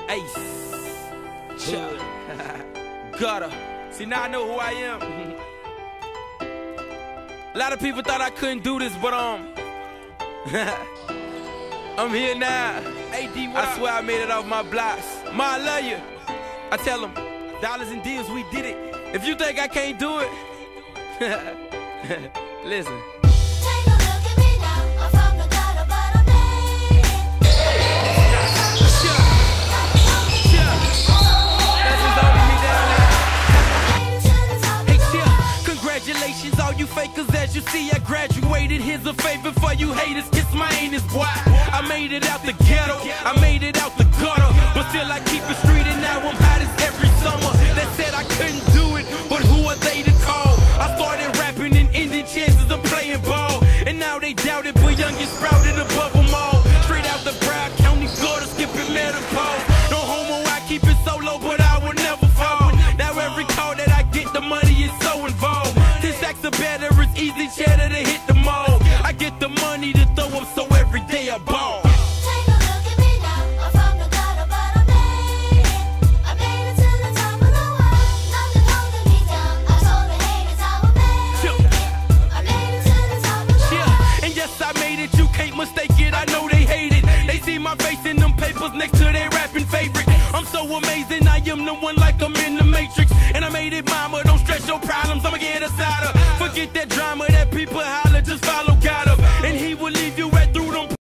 Ace. Chuck. Gutter. See, now I know who I am. A lot of people thought I couldn't do this, but I'm here now. I swear I made it off my blocks. Ma, I love you. I tell them, dollars and deals, we did it. If you think I can't do it, listen. Take a look at me now. I'm from the gutter, but I made it. Congratulations, all you fakers, as you see, I graduated. Here's a favor for you haters, kiss my anus, boy. I made it out the ghetto, I made it out the gutter, but still I keep it street, and now I'm hottest every summer. They said I couldn't do it, but who are they to call? I started rapping and ending chances of playing ball, and now they doubt it, but young is sprouted above them all. Straight out the Broward County, Florida, skipping metaphor. No homo, I keep it solo, but I will never fall. Now every call that I get, the money is so involved. 10 stacks of better, it's easy cheddar to hit the mall. I get the money to throw up, so every day I ball. Take a look at me now. I'm from the gutter, but I made it. I made it to the top of the world. Nothing holding me down. I told the haters I would make it. I made it to the top of the world. And yes, I made it, you can't mistake it. I know they hate it. They see my face in them papers next to their rapping favorite. I'm so amazing, I am the one like I'm in the Matrix. And I made it, mama, don't stress your problems, I'ma get us out of. Forget that drama that people holler, just follow God up, and he will leave you right through them.